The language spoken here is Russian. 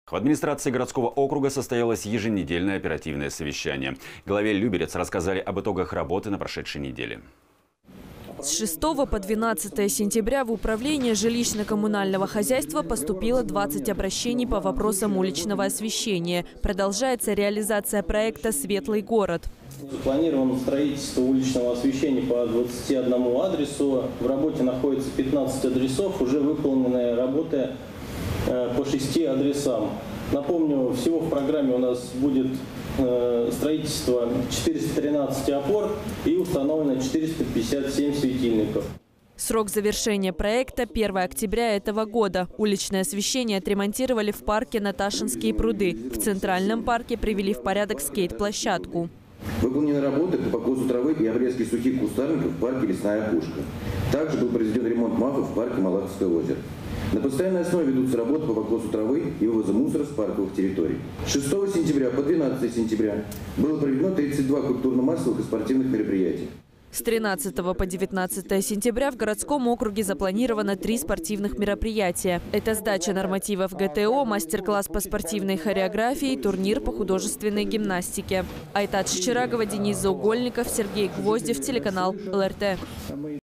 В администрации городского округа состоялось еженедельное оперативное совещание. Главе Люберец рассказали об итогах работы на прошедшей неделе. С 6 по 12 сентября в управление жилищно-коммунального хозяйства поступило 20 обращений по вопросам уличного освещения. Продолжается реализация проекта «Светлый город». Запланировано строительство уличного освещения по 21 адресу. В работе находится 15 адресов, уже выполненные работы по 6 адресам. Напомню, всего в программе у нас будет строительство 413 опор и установлено 457 светильников. Срок завершения проекта – 1 октября этого года. Уличное освещение отремонтировали в парке Наташинские пруды. В Центральном парке привели в порядок скейт-площадку. Выполнены работы по покосу травы и обрезке сухих кустарников в парке «Лесная опушка». Также был произведен ремонт МАФа в парке Малаховское озеро. На постоянной основе ведутся работы по покосу травы и вывозу мусора с парковых территорий. С 6 сентября по 12 сентября было проведено 32 культурно-массовых и спортивных мероприятий. С 13 по 19 сентября в городском округе запланировано 3 спортивных мероприятия. Это сдача нормативов ГТО, мастер-класс по спортивной хореографии, турнир по художественной гимнастике. Айтат Шчерагова, Денис Заугольников, Сергей Гвоздев, телеканал ЛРТ.